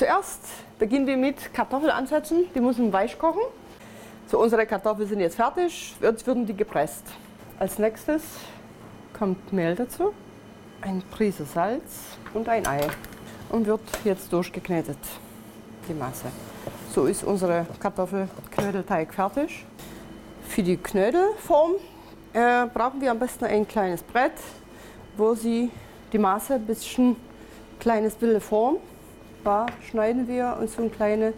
Zuerst beginnen wir mit Kartoffelansätzen. Die müssen weich kochen. So, unsere Kartoffeln sind jetzt fertig. Jetzt werden die gepresst. Als nächstes kommt Mehl dazu, eine Prise Salz und ein Ei. Und wird jetzt durchgeknetet, die Masse. So ist unsere Kartoffelknödelteig fertig. Für die Knödelform brauchen wir am besten ein kleines Brett, wo Sie die Masse ein bisschen kleines bisschen formen. Da schneiden wir uns so kleine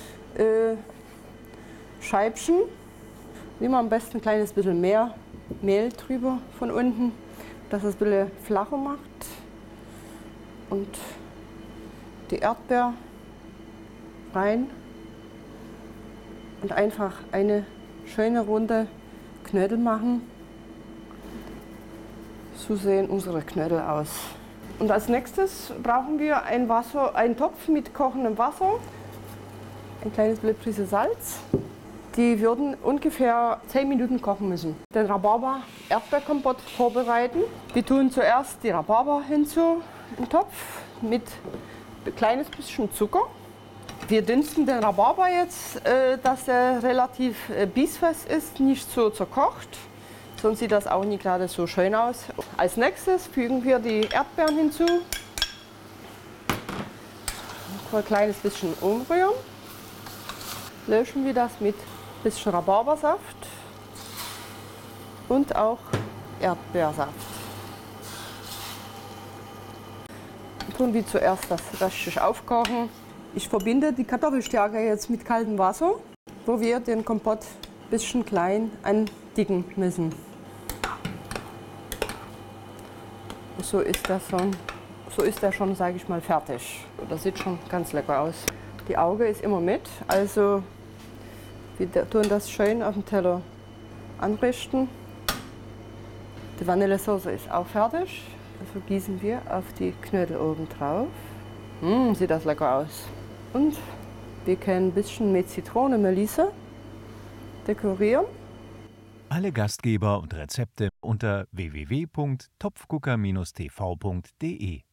Scheibchen. Nehmen wir am besten ein kleines bisschen mehr Mehl drüber von unten, dass es ein bisschen flacher macht. Und die Erdbeer rein und einfach eine schöne runde Knödel machen. So sehen unsere Knödel aus. Und als nächstes brauchen wir einen Topf mit kochendem Wasser, ein kleines bisschen Prise Salz. Die würden ungefähr 10 Minuten kochen müssen. Den Rhabarber-Erdbeerkompott vorbereiten. Wir tun zuerst die Rhabarber hinzu im Topf mit ein kleines bisschen Zucker. Wir dünsten den Rhabarber jetzt, dass er relativ biesfest ist, nicht so zerkocht. Sonst sieht das auch nicht gerade so schön aus. Als nächstes fügen wir die Erdbeeren hinzu. Ein kleines bisschen umrühren. Löschen wir das mit ein bisschen Rhabarbersaft und auch Erdbeersaft. Tun wir zuerst das richtig aufkochen. Ich verbinde die Kartoffelstärke jetzt mit kaltem Wasser, wo wir den Kompott ein bisschen klein andicken müssen. So ist der schon, sage ich mal, fertig. Das sieht schon ganz lecker aus. Die Auge ist immer mit, also wir tun das schön auf dem Teller anrichten. Die Vanillesoße ist auch fertig. Also gießen wir auf die Knödel oben drauf. Sieht das lecker aus. Und wir können ein bisschen mit Zitronenmelisse dekorieren. Alle Gastgeber und Rezepte unter www.topfgucker-tv.de